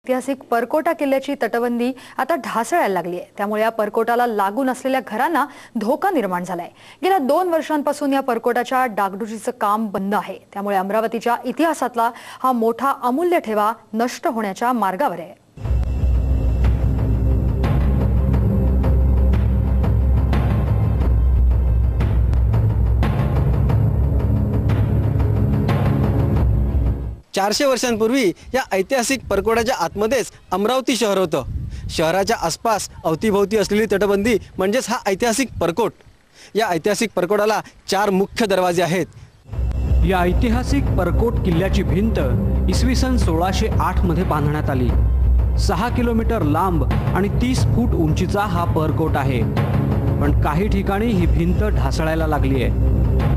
ऐतिहासिक परकोटा किल्ल्याची तटबंदी आता ढासळायला लागली आहे। त्यामुळे या परकोटाला लागून असलेल्या घरांना धोका निर्माण झालाय। गेल्या 2 वर्षांपासून या परकोटाच्या डागडुजीचं काम बंद आहे। त्यामुळे अमरावतीच्या इतिहासातला हा मोठा अमूल्य ठेवा नष्ट होण्याच्या मार्गावर आहे। चारशे वर्षांपूर्वी या ऐतिहासिक परकोटाच्या आतमध्येच अमरावती शहर होतं। शहराच्या आसपास अवतीभोवती असलेली तटबंदी म्हणजेच हा ऐतिहासिक परकोट। या ऐतिहासिक परकोटाला 4 मुख्य दरवाजे आहेत। या ऐतिहासिक परकोट किल्ल्याची भिंत इसवी सन 1608 मध्ये बांधण्यात आली। 6 किलोमीटर लांब आणि 30 फूट उंचीचा हा परकोट आहे। पण काही ठिकाणी ही भिंत ढासळायला लागली आहे।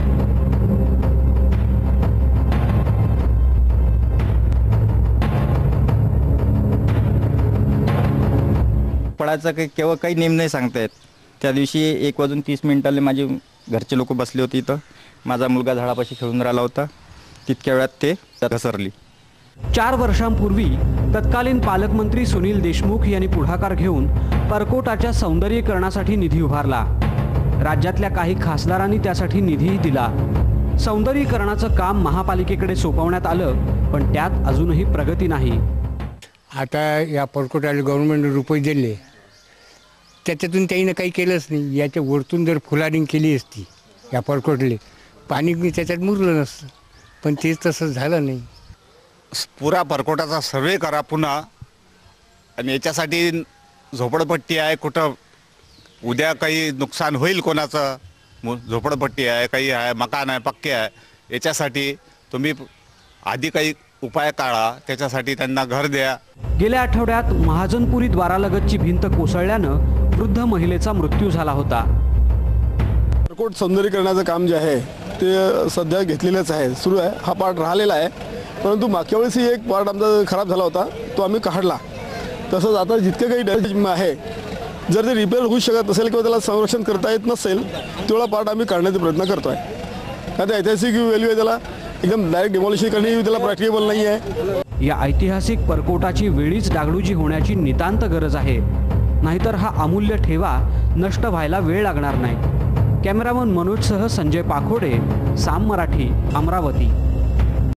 पडायचा केव्हा काही नेम नाही सांगता येत। त्या दिवशी 1:30 माझे घरचे लोक बसले होते इथं। माझा मुलगा झाडापाशी खेळून राहिला होता, तितक्या वेळात ते घसरली। 4 वर्षांपूर्वी तत्कालीन पालकमंत्री सुनील देशमुख यांनी पुढाकार घेऊन परकोटाच्या सौंदर्यीकरणासाठी निधी उभारला। राज्यातल्या काही खासदारांनी त्यासाठी निधीही दिला। सौंदर्यीकरणाचं काम महापालिकेकडे सोपवण्यात आलं, पण त्यात अजूनही प्रगती नाही। आता या परकोटाला गव्हर्नमेंटने रुपये दिले, त्याच्यातून त्याईनं काही केलंच नाही। याच्या वरतून जर फुलारिंग केली असती या परकोटले, पाणी त्याच्यात मुरलं नसतं, पण ते तसं झालं नाही। पुरा परकोटाचा सर्वे करा पुन्हा, आणि याच्यासाठी झोपडपट्टी आहे, कुठं उद्या काही नुकसान होईल कोणाचं, झोपडपट्टी आहे, काही आहे, मकान आहे, पक्के आहे, याच्यासाठी तुम्ही आधी काही उपाय काढा, त्याच्यासाठी त्यांना घर द्या। गेल्या आठवड्यात महाजनपुरी द्वारालगतची भिंत कोसळल्यानं वृद्ध महिलेचा मृत्यू झाला होता। परकोट सौंदर्यीकरणाचं काम जे आहे ते सध्या घेतलेलंच आहे, सुरू आहे। हा पार्ट राहिलेला आहे, परंतु मागच्या वेळेस एक पार्ट आमचा खराब झाला होता, तो आम्ही काढला। तसंच आता जितके काही डॅमेज आहे, जर ते रिपेअर होऊ शकत असेल किंवा त्याला संरक्षण करता येत नसेल, तेवढा पार्ट आम्ही काढण्याचा प्रयत्न करतोय। आता ऐतिहासिक व्हॅल्यू आहे, त्याला एकदम डायरेक्ट डिमॉलिश करणे त्याला प्रॅक्टिकेबल नाही आहे। या ऐतिहासिक परकोटाची वेळीच डागडुजी होण्याची नितांत गरज आहे, नाहीतर हा अमूल्य ठेवा नष्ट व्हायला वेळ लागणार नाही। कॅमेरामन मनोजसह संजय पाखोडे, साम मराठी, अमरावती।